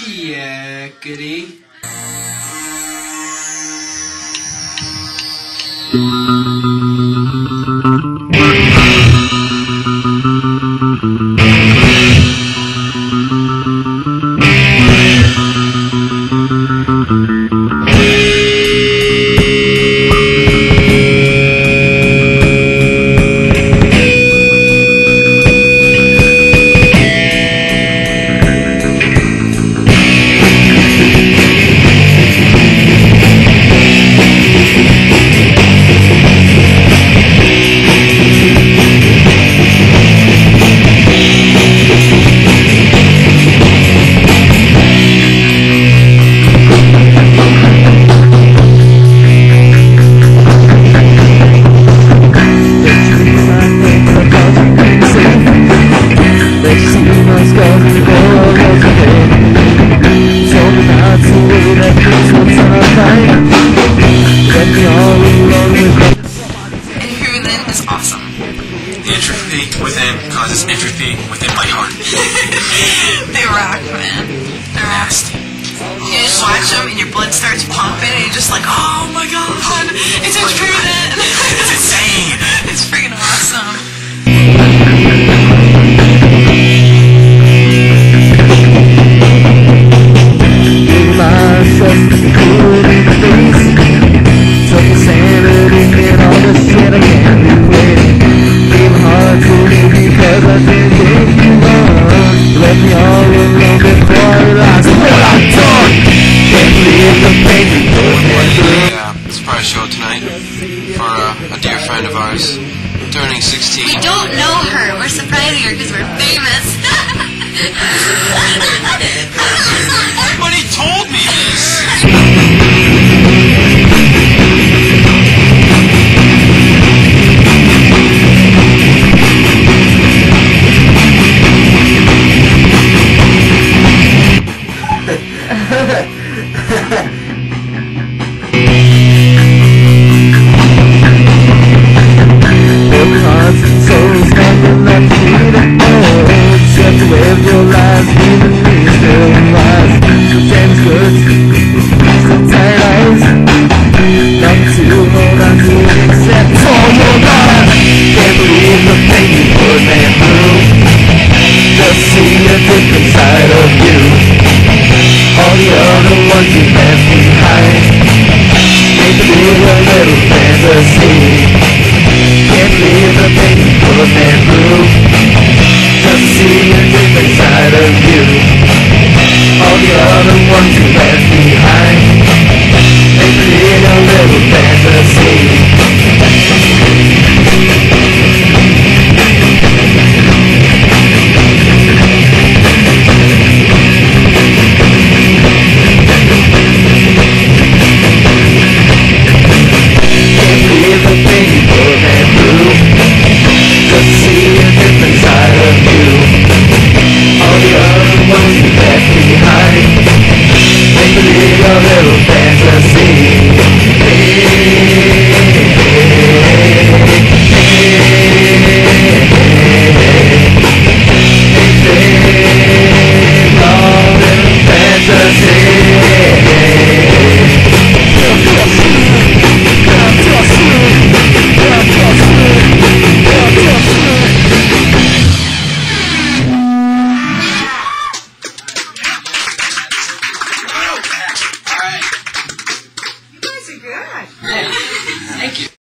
Yeah, goody. Everything is awesome. The entropy within causes entropy within my heart. They rock, man. They're Nasty. You just watch them and your blood starts pumping and you're just like, oh my god, it's improvement. It's insane. It's freaking awesome. Surprise show tonight for a dear friend of ours turning 16. We don't know her. We're surprising her because we're famous. But he told me this. Thank you.